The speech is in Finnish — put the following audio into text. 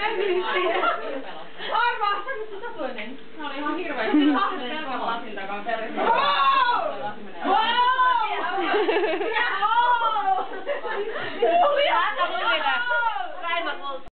Arvaa, se on nyt se toinen. Mä olin ihan hirveästi kahden.